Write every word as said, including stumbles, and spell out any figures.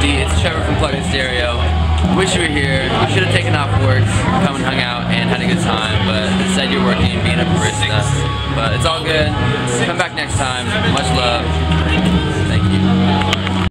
Kristi, it's Trevor from Plug-in Stereo. Wish you were here. We should have taken off work, come and hung out and had a good time, but instead you're working and being a barista. But it's all good. Come back next time. Much love.